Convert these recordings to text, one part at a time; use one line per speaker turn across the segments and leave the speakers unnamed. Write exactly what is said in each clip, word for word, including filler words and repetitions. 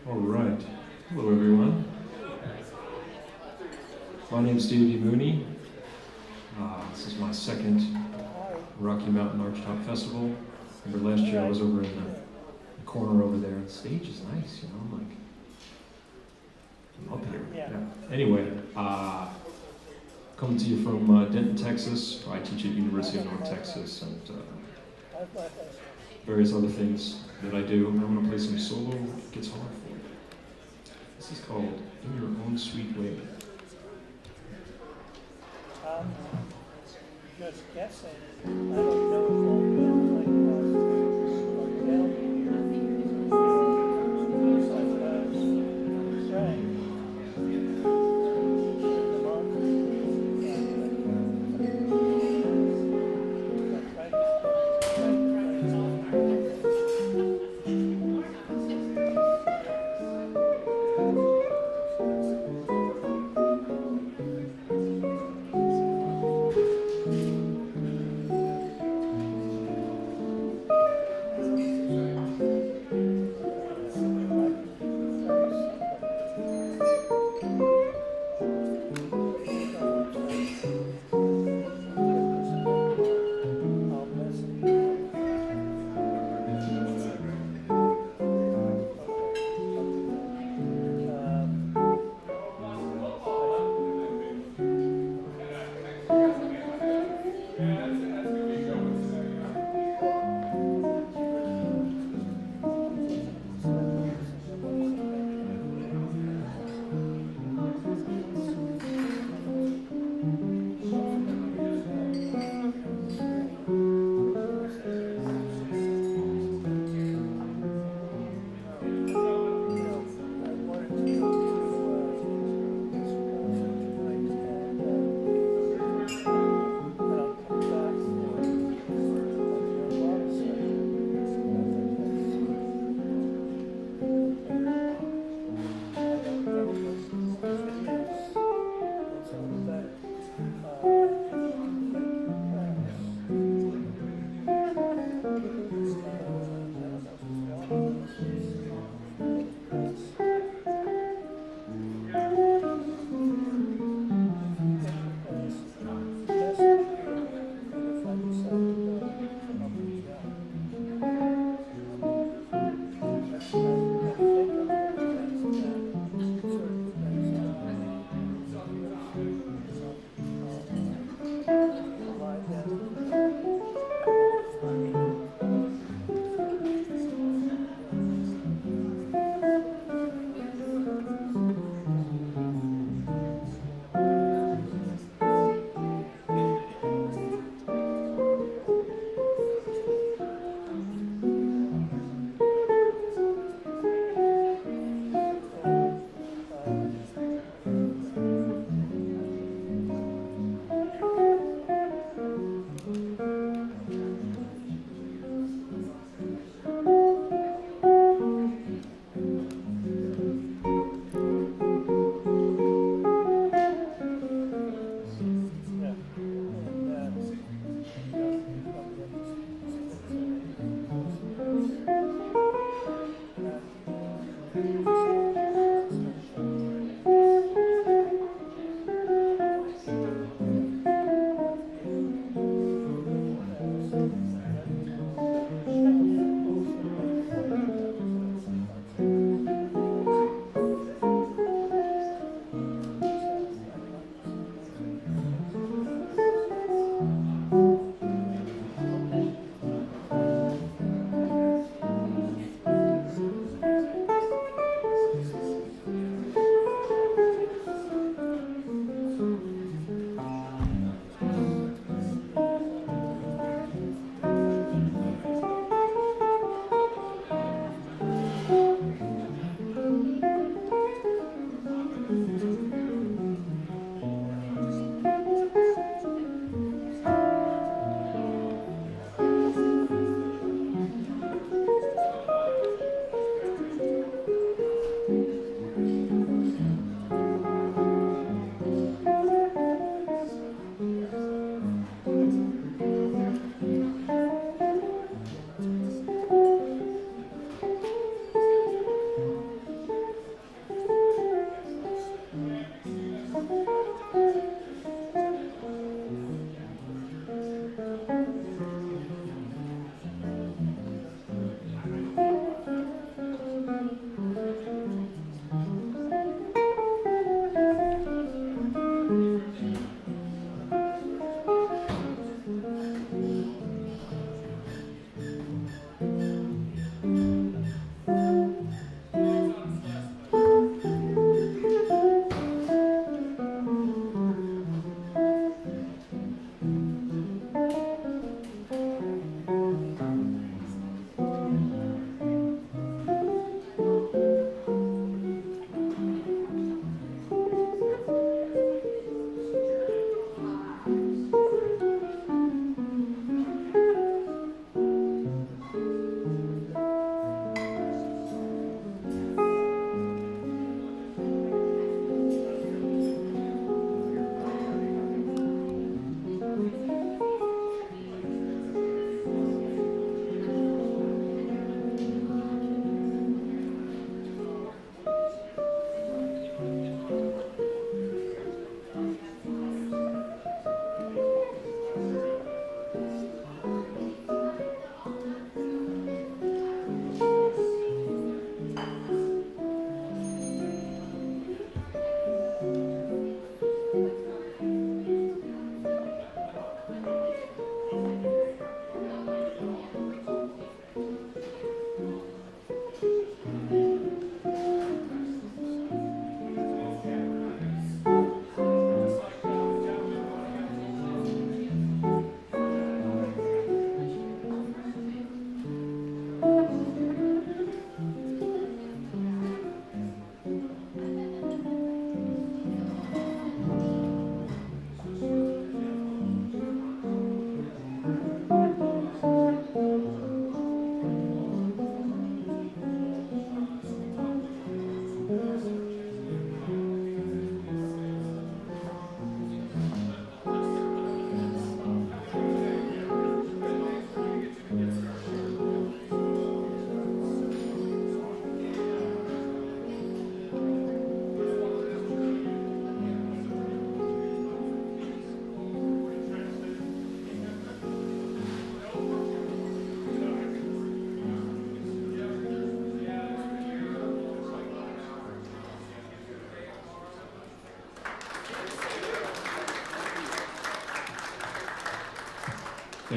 All right. Hello, everyone. My name is Davey Mooney. Uh, this is my second Rocky Mountain Archtop Festival. Remember last year I was over in the, the corner over there. The stage is nice, you know, like I'm up here. Yeah. Anyway, uh, coming to you from uh, Denton, Texas. I teach at University of North Texas and uh, various other things that I do. I'm going to play some solo guitar for you. This is called In Your Own Sweet Way.
Um, just guessing. I don't know if all the like uh, are down here. Such as Frank.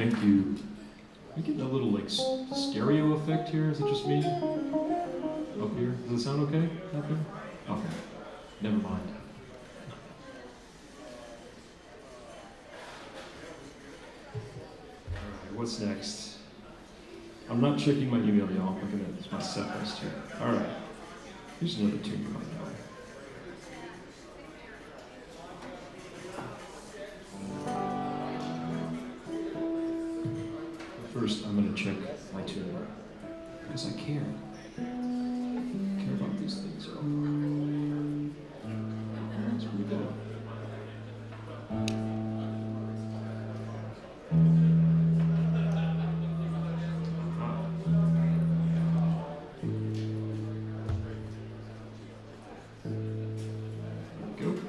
thank you. I'm getting a little like s- stereo effect here. Is it just me? Up here? Does it sound okay? Up here? Okay. Never mind. Alright, what's next? I'm not checking my email, y'all. I'm looking at my set list here. Alright. Here's another tune you might know. First, I'm going to check my tune because I care. I care about these things. So. That's pretty good. Uh-huh. There we go.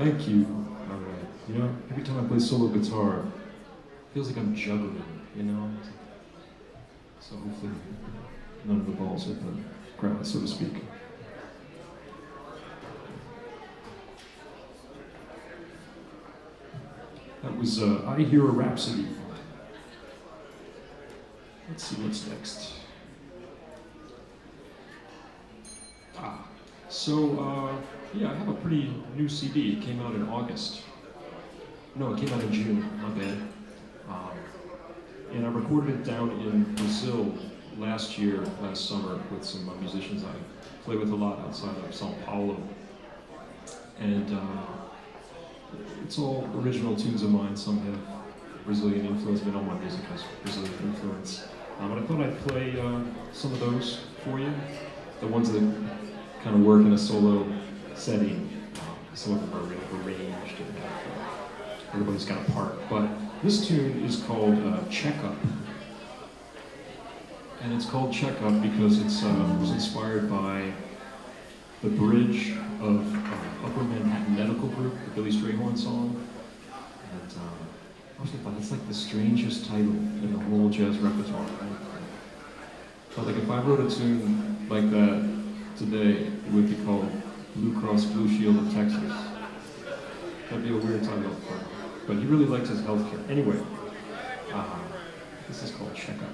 Thank you. All right. You know, every time I play solo guitar, it feels like I'm juggling, you know? So hopefully none of the balls hit the ground, so to speak. That was uh, I Hear a Rhapsody. Let's see what's next. Ah, so uh, yeah, I have a pretty new C D. It came out in August. No, it came out in June, my bad. Um, and I recorded it down in Brazil last year, last summer, with some uh, musicians I play with a lot outside of Sao Paulo. And uh, it's all original tunes of mine. Some have Brazilian influence. I mean, all my music has Brazilian influence. Um, but I thought I'd play uh, some of those for you. The ones that kind of work in a solo setting. Um, some of them are really arranged and uh, everybody's got a part. But this tune is called uh, Checkup. And it's called Checkup because it's uh, was inspired by the bridge of uh, Upper Manhattan Medical Group, the Billy Strayhorn song. And uh, I was like, that's like the strangest title in the whole jazz repertoire, right? But like if I wrote a tune like that today, it would be called Blue Cross Blue Shield of Texas. That'd be a weird title, but, but he really liked his healthcare. Anyway, uh, this is called Checkup.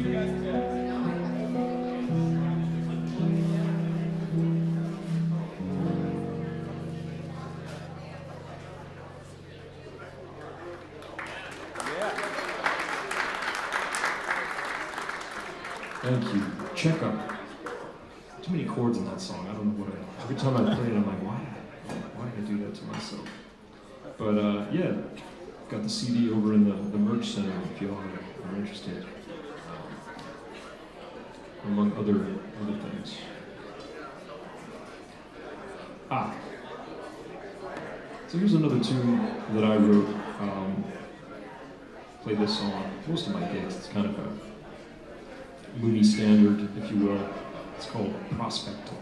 Thank you. Check up. Too many chords in that song. I don't know what I. Every time I play it, I'm like, why? Why did I do that to myself? But uh, yeah, got the C D over in the, the merch center if you all are interested, um, among other other things. Ah. So here's another tune that I wrote. Um, play this on most of my gigs. It's kind of a Mooney standard, if you will. It's called Prospecting.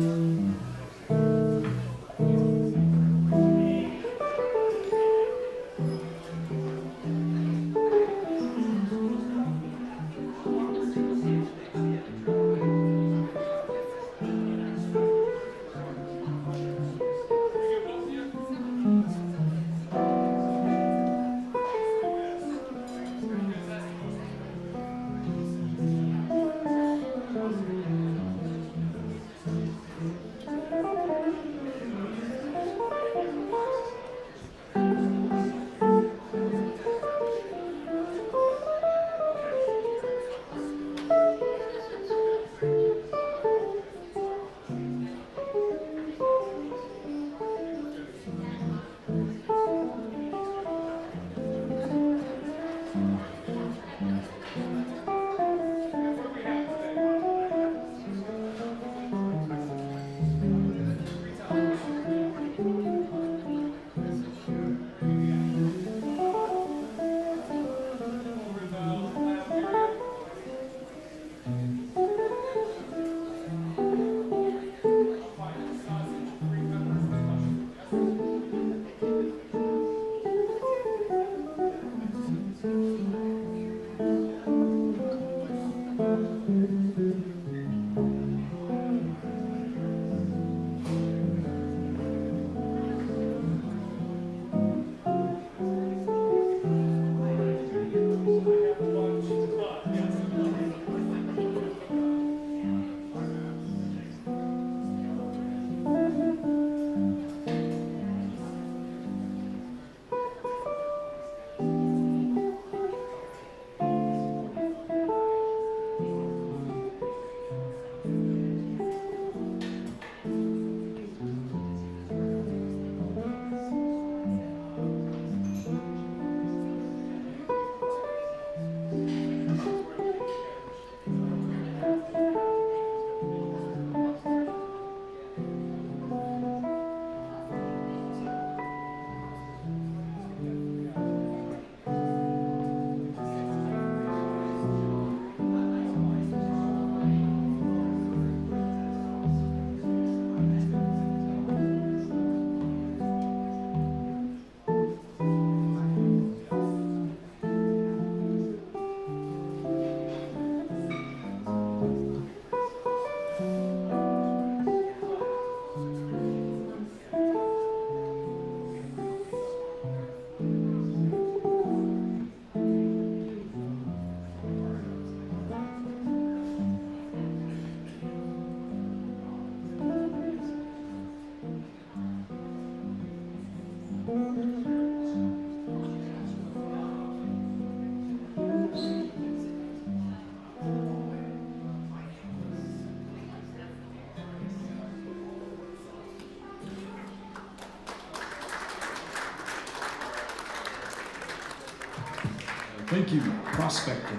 Thank you, Prospector.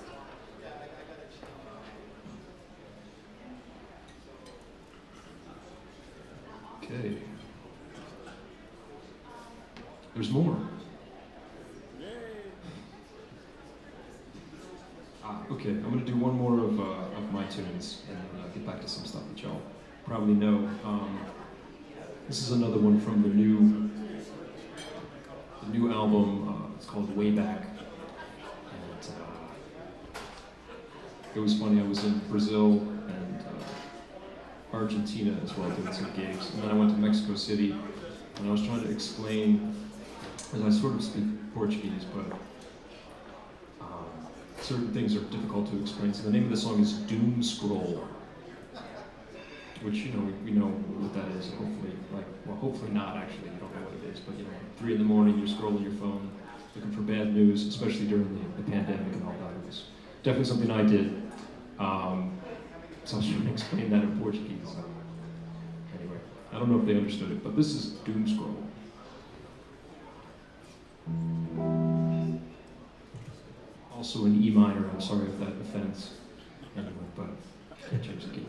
Okay. There's more. Ah, okay, I'm gonna do one more of, uh, of my tunes and then uh, get back to some stuff that y'all probably know. Um, this is another one from the new, the new album. Uh, it's called Way Back. And uh, it was funny. I was in Brazil and uh, Argentina as well, doing some gigs, and then I went to Mexico City, and I was trying to explain, as I sort of speak Portuguese, but um, certain things are difficult to explain. So the name of the song is Doom Scroll, which, you know, we, we know what that is. Hopefully, like, well, hopefully not. Actually, you don't know what it is. But you know, three in the morning, you're scrolling your phone, looking for bad news, especially during the, the pandemic and all that. It was definitely something I did. Um, so I was trying to explain that in Portuguese. So, anyway, I don't know if they understood it, but this is Doom Scroll. Also in E minor. I'm sorry if that offends anyone, but I can't change the key.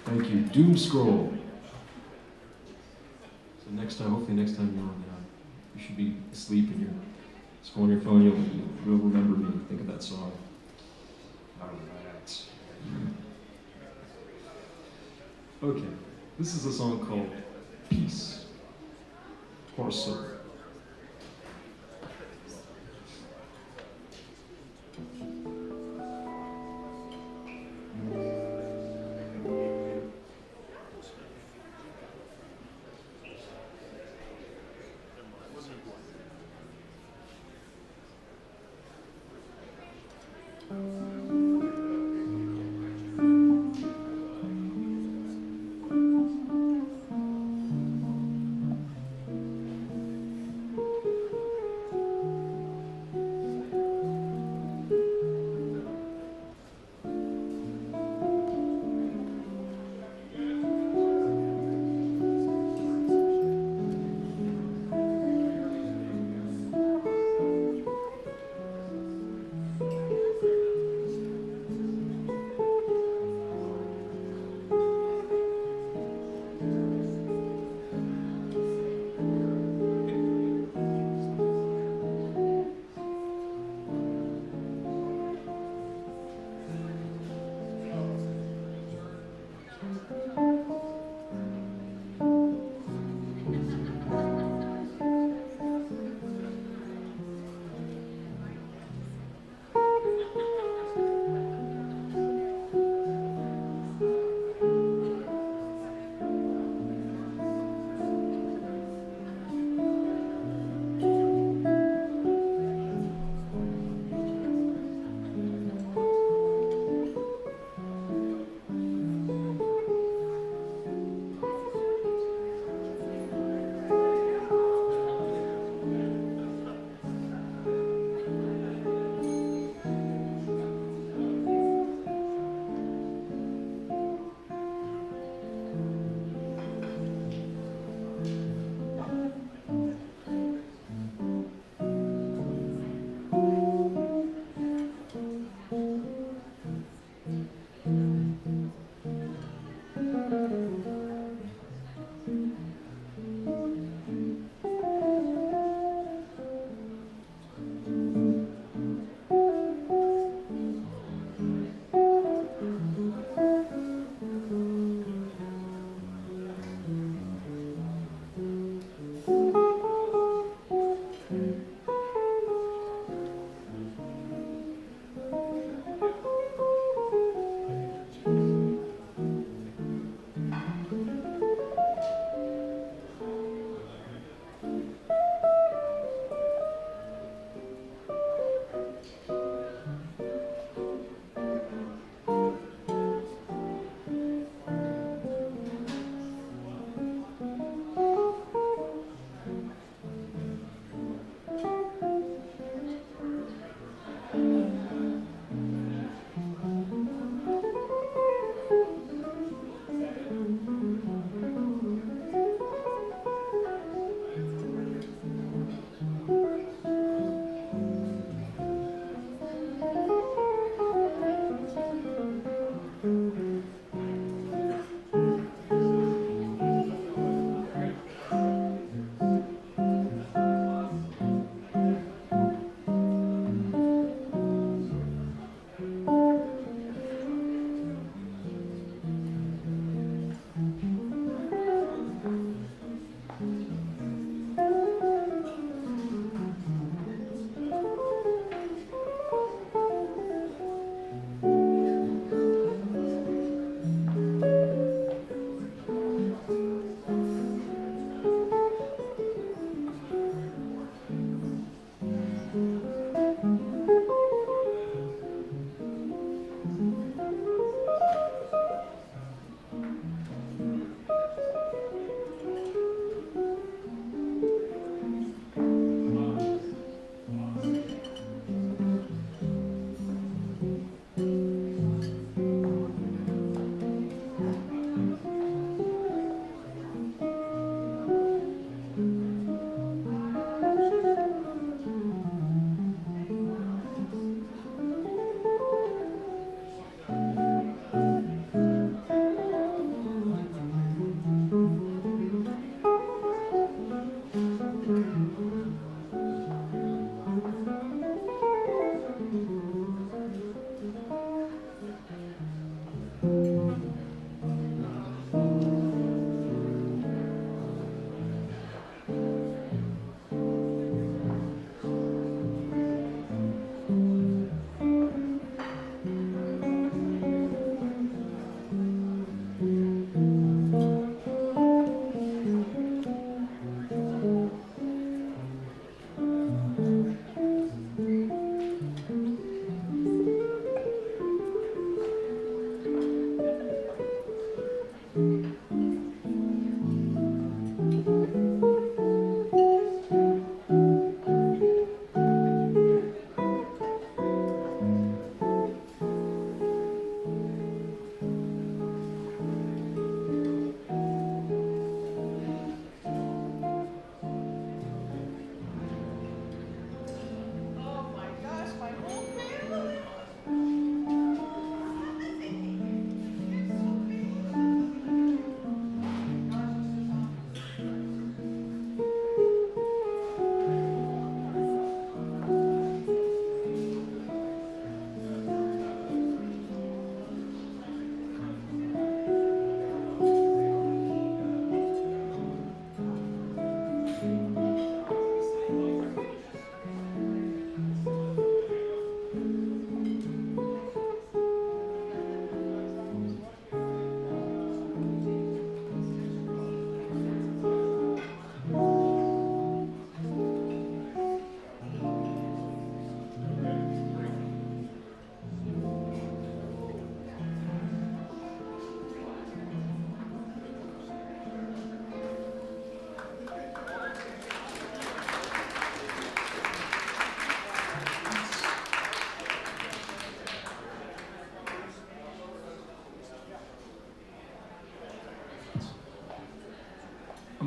Thank you. Doom Scroll. So next time, hopefully next time you're on, uh, you should be asleep and you're scrolling your phone, you'll, you'll remember me. Think of that song. All right. Okay. This is a song called Peace. Horse.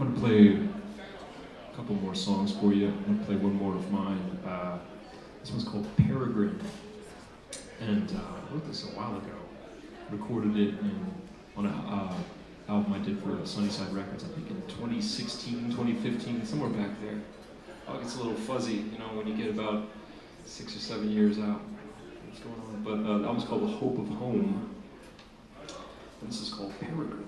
gonna play a couple more songs for you. I'm gonna play one more of mine. Uh, this one's called Peregrine, and uh, I wrote this a while ago. Recorded it in, on an uh, album I did for Sunnyside Records, I think in twenty sixteen, twenty fifteen, somewhere back there. Oh, it gets a little fuzzy, you know, when you get about six or seven years out. What's going on? But uh, the album's called The Hope of Home, and this is called Peregrine.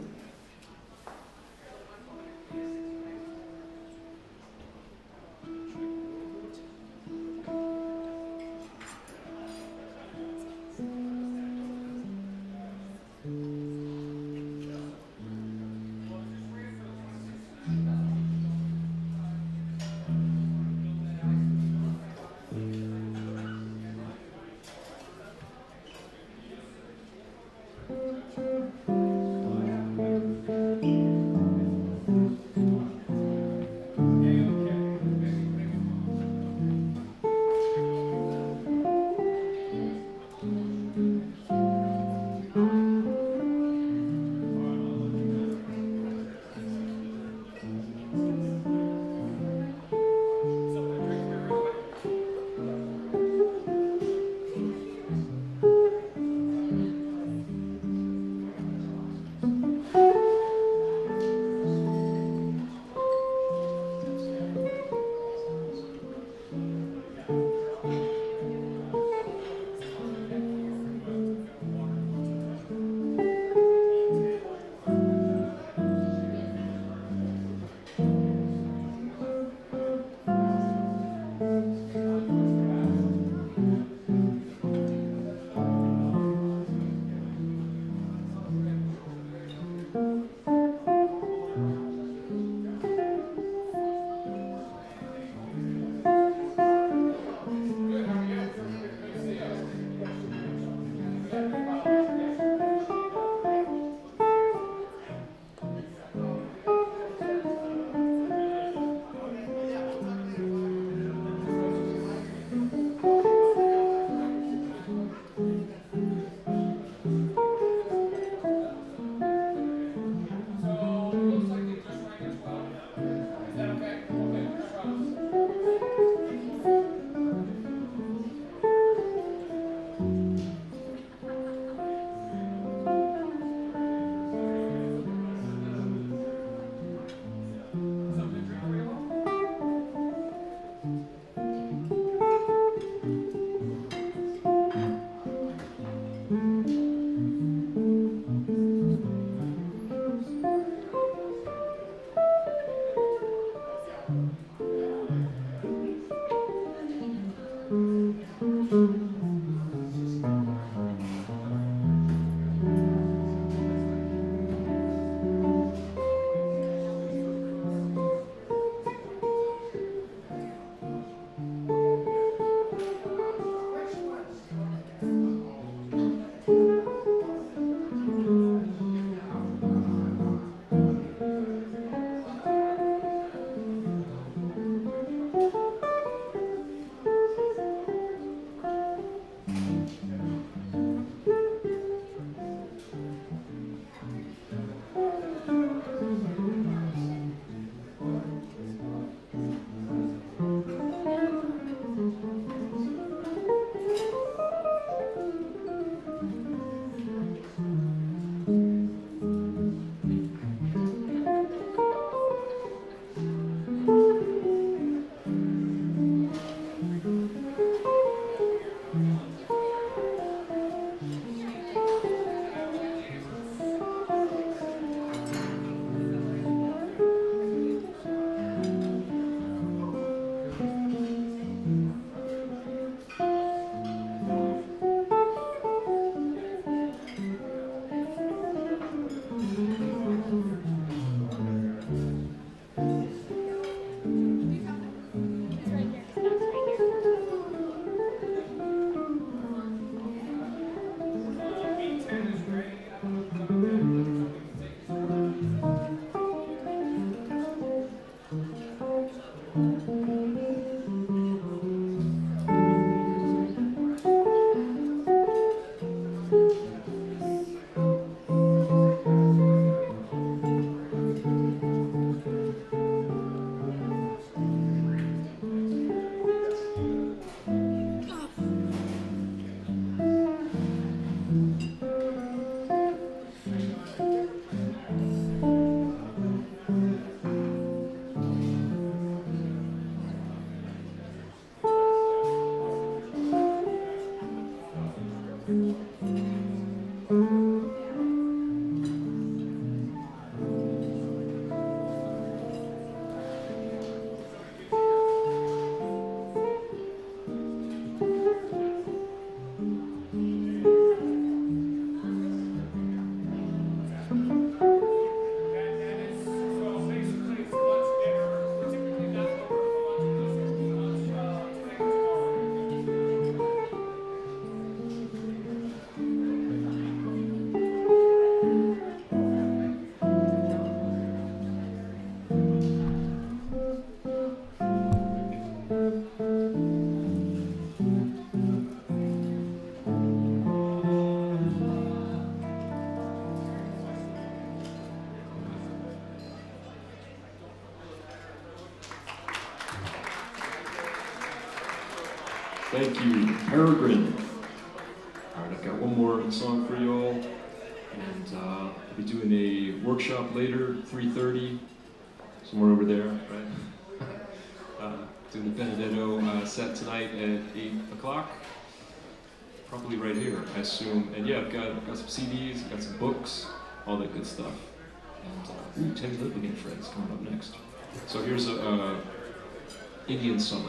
Thank you, Peregrine. All right, I've got one more song for you all, and uh, I'll be doing a workshop later, three thirty, somewhere over there, right? uh, doing the Benedetto uh, set tonight at eight o'clock, probably right here, I assume. And yeah, I've got, I've got some C Ds, I've got some books, all that good stuff. And uh, ooh, Teddy Litwig and Friends coming up next. So here's a uh, Indian Summer.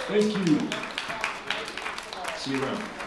Thank you. See you around.